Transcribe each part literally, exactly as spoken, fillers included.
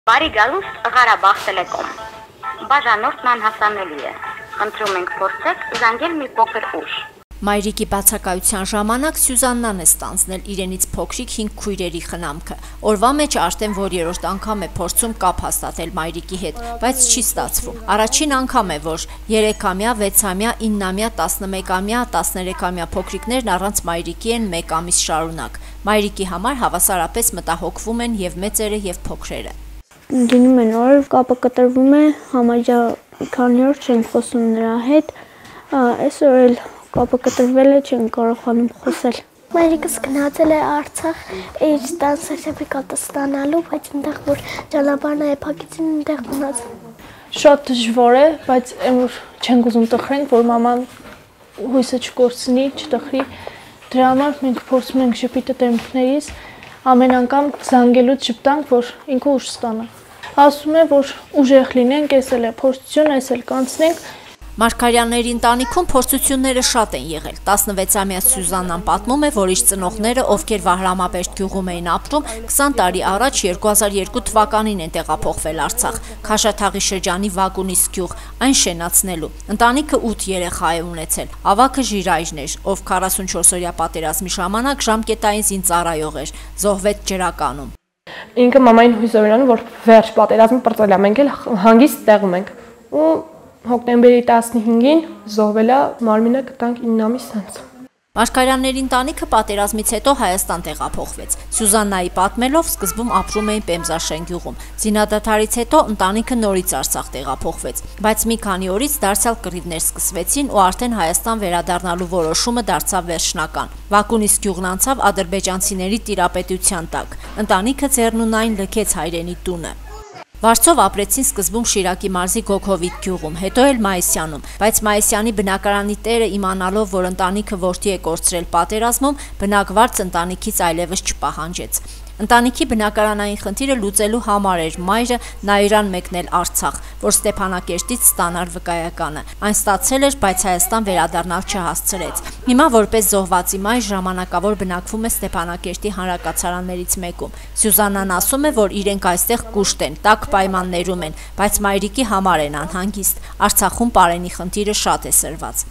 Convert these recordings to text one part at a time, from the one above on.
Բարի գալուստ Ղարաբաղ Տելեկոմ։ Բաժանորդն անհասանելի է։ Խնդրում ենք փորձեք զանգել մի փոքր ուշ։ Մայրիկի բացակայության ժամանակ Սյուզաննան է ստանձնել իրենից փոքրիկ հինգ քույրերի խնամքը։ Օրվա մեջ արդեն որ երրորդ անգամ է փորձում կապ հաստատել մայրիկի հետ, բայց չի ստացվում։ Առաջին անգամ է, որ երեքամյա, վեցամյա, իննամյա, տասնմեկամյա, տասներեքամյա փոքրիկներն առանց մայրիկի են մեկ ամիս շարունակ։ Մայրիկի համար հավասարապես մտահոգվում են եւ մեծերը եւ փոքրերը։ Գնում են օր, կապը կտրվում է, համարյա քանի օր չեն խոսում նրա հետ, այսօր էլ կապը կտրվել է, չեն կարողանում խոսել։ Մայրիկս գնացել է Արցախ իր տան սերտիֆիկատը ստանալու, բայց այնտեղ որ ճանապարհն է փակեցին, այնտեղ մնաց։ Շատ դժվար է, բայց որ չենք ուզում տխրենք, որ մաման հույսը չկորցնի, չտխրի։ Դրա համար մենք փորձում ենք շփիթը տեմքներից ամեն անգամ զանգելուց շփտանք, որ ինքը ուժ ստանա։ Ասում է, որ ուժեղ լինենք, էս էլ է փորձություն, էս էլ կանցնենք։ Մարգարյանների ընտանիքում փորձությունները շատ են եղել։ տասնվեցամյա Սյուզաննան պատմում է, որ իր ծնողները, ովքեր Վահրամապեշտ գյուղում էին ապրում, քսան տարի առաջ երկու հազար երկու թվականին են տեղափոխվել Արցախ, Քաշաթաղի շրջանի Վագունիս գյուղ, այն շենացնելու։ Ընտանիքը ութ երեխա է ունեցել։ Ավագը Ժիրայրն էր, ով քառասունչորսօրյա պատերազմի ժամանակ ժամկետային զինծառայող էր, զոհվեց ջրականում։ Ինքը մամային հույս էր անում, որ վերջ պատերազմը պրծել է, մենք էլ հանգիստ տեղում ենք։ Ու հոկտեմբերի տասնհինգին զոհվել է, մարմինը գտանք ինը ամիս անց։ Մարգարյանների ընտանիքը պատերազմից հետո Հայաստան տեղափոխվեց։ Սյուզաննայի պատմելով սկզբում ապրում էին Պեմզաշեն գյուղում։ Զինադադարից հետո ընտանիքը նորից Արցախ տեղափոխվեց, բայց մի քանի օրից դարձյալ կռիվներ սկսվեցին ու արդեն Հայաստան վերադառնալու որոշումը դարձավ վերջնական։ Վագունիս գյուղն անցավ ադրբեջանցիների տիրապետության տակ։ Ընտանիքը ձեռնունայն լքեց հայրենի տունը։ Վարձով ապրեցին սկզբում Շիրակի մարզի Գոգովիտ գյուղում, հետո էլ Մայիսյանում, բայց Մայիսյանի բնակարանի տերը իմանալով, որ ընտանիքը որդի է կորցրել պատերազմում, բնակվարձ ընտանիքից այլևս չպահանջեց։ Ընտանիքի բնակարանային խնդիրը լուծելու համար էր մայրը Նաիրան մեկնել Արցախ, որ Ստեփանակերտից ստանար վկայականը։ Այն ստացել էր, բայց Հայաստան վերադառնալ չհասցրեց։ Հիմա որպես զոհվածի մայր ժամանակավոր բնակվում է Ստեփանակերտի հանրակացարաններից մեկում։ Սյուզաննան ասում է, որ իրենք այստեղ կուշտ են, տաք պայմաններում են, բայց մայրիկի համար են անհանգիստ։ Արցախում պարենի խնդիրը շատ է սրված։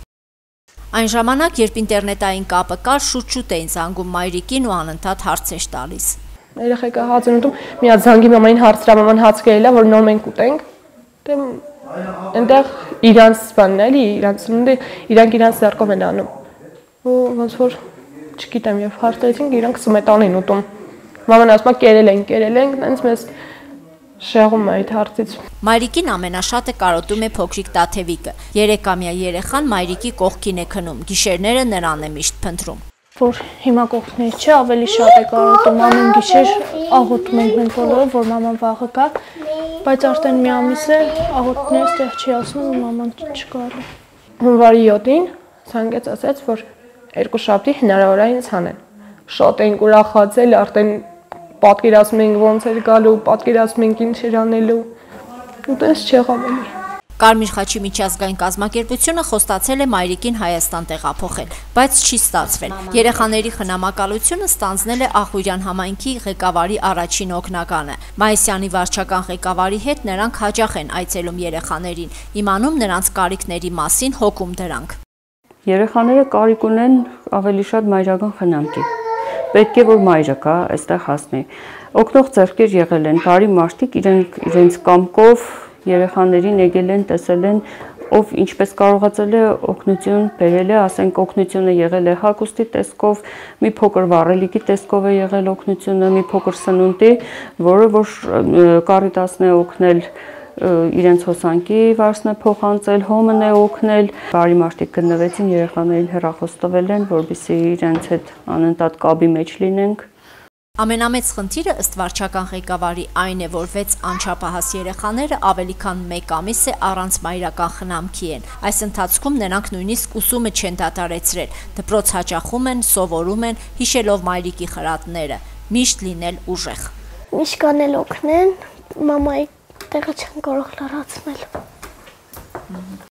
Այն ժամանակ, երբ ինտերնետային կապը կար, շուտ-շուտ էին զանգում մայրիկին ու անընդհատ հարցեր տալիս։ Երեխեքը հաց են ուտում, մի հատ զանգի մամային հարցրա, մաման հաց կերել է, որ նոր մենք ուտենք։ Դե այնտեղ իրանց բանն էլի, իրանց սնունդը, իրանք իրանց ձեռքով են անում։ Ու ոնց որ չգիտեմ, երբ հարցրեցինք, իրանք սմետան են ուտում։ Մաման ասում է կերել են, կերել են, այնց մեզ շեղում է այդ հարցից։ Մայրիկին ամենաշատը կարոտում է փոքրիկ Տաթևիկը։ Երեքամյա երեխան մայրիկի կողքին է քնում, գիշերները նրան է միշտ փնտրում։ Որ հիմա կողքներ չէ, ավելի շատ է կարոտում, ամեն գիշեր աղոթում ենք մենք բոլորը, որ մաման վաղը գա, բայց արդեն մի ամիս է աղոթքները ստեղ չի ասում ու մաման չկար։ Հունվարի յոթին ցանկեց ասեց, որ երկու շաբթի հնարավոր է ինձ հանեն։ Շատ ենք ուրախացել, արդեն պատկերացնում ենք ոնց էր գալու, պատկերացնում ենք ինչ էր անելու։ Ու տես չեղավ էլի։ Կարմիր խաչի միջազգային կազմակերպությունը խոստացել է մայրիկին Հայաստան տեղափոխել, բայց չի ստացվել։ Երեխաների խնամակալությունը ստանձնել է Ախուրյան համայնքի ղեկավարի առաջին օգնականը։ Մայիսյանի վարչական ղեկավարի հետ նրանք հաճախ են այցելում երեխաներին, իմանում նրանց կարիքների մասին, հոգում դրանք։ Երեխաները կարիք ունեն ավելի շատ մայրական խնամքի։ Պետք է որ մայրը կա, այստեղ հասնի։ Օգնող ձեռքեր եղել են, բարի մարդիկ իրենք իրենց կամքով երեխաներին եկել են, տեսել են, ով ինչպես կարողացել է օգնություն բերել է, ասենք օգնությունը եղել է հագուստի տեսքով, մի փոքր վառելիքի տեսքով է եղել օգնությունը, մի փոքր սնունդի, որը որ Կարիտասն է օգնել իրենց հոսանքի վարձն է փոխանցել, հոմն է օգնել, բարի մարդիկ գտնվեցին, երեխաներին հեռախոս տվել են, որպեսզի իրենց հետ անընդհատ կապի մեջ լինենք։ Ամենամեծ խնդիրը ըստ վարչական ղեկավարի այն է, որ վեց անչափահաս երեխաները ավելի քան մեկ ամիս է առանց մայրական խնամքի են։ Այս ընթացքում նրանք նույնիսկ ուսումը չեն դադարեցրել, դպրոց հաճախում են, սովորում են, հիշելով մայրիկի խրատները, միշտ լինել ուժեղ։ Միշտ կանել օգնեն, մամայի տեղը չեն կարող լրացնել։